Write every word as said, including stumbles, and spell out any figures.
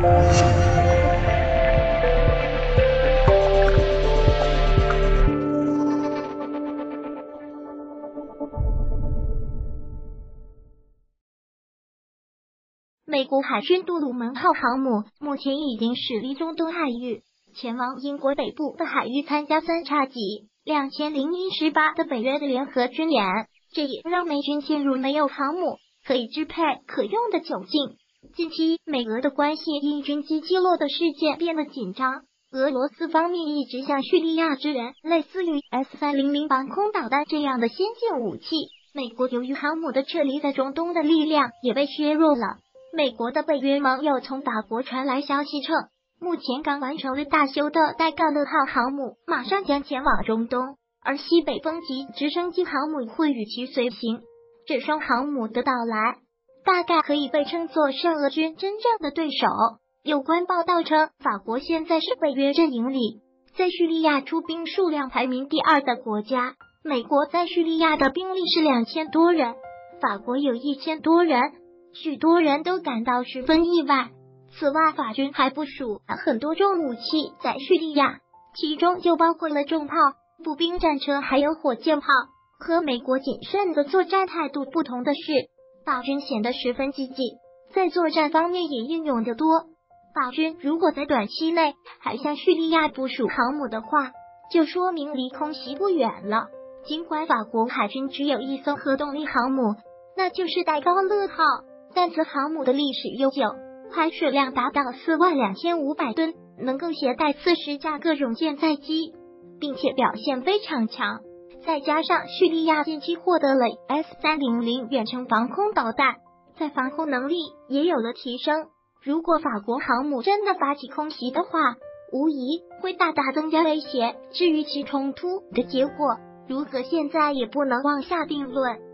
美国海军杜鲁门号航母目前已经驶离中东海域，前往英国北部的海域参加三叉戟两千零一八的北约的联合军演，这也让美军陷入没有航母可以支配可用的窘境。近期美俄的关系因军机击落的事件变得紧张，俄罗斯方面一直向叙利亚支援类似于 S 三百 防空导弹这样的先进武器。美国由于航母的撤离，在中东的力量也被削弱了。美国的北约盟友从法国传来消息称，目前刚完成了大修的戴高乐号航母马上将前往中东，而西北风级直升机航母会与其随行。这双航母的到来大概可以被称作是俄军真正的对手。有关报道称，法国现在是北约阵营里在叙利亚出兵数量排名第二的国家，美国在叙利亚的兵力是两千多人，法国有一千多人，许多人都感到十分意外。此外，法军还部署了很多重武器在叙利亚，其中就包括了重炮、步兵战车还有火箭炮。和美国谨慎的作战态度不同的是，法军显得十分积极，在作战方面也英勇得多。法军如果在短期内还向叙利亚部署航母的话，就说明离空袭不远了。尽管法国海军只有一艘核动力航母，那就是戴高乐号，但此航母的历史悠久，排水量达到四万两千五百吨，能够携带四十架各种舰载机，并且表现非常强。再加上叙利亚近期获得了 S 三百远程防空导弹，在防空能力也有了提升。如果法国航母真的发起空袭的话，无疑会大大增加威胁。至于其冲突的结果如何，现在也不能妄下定论。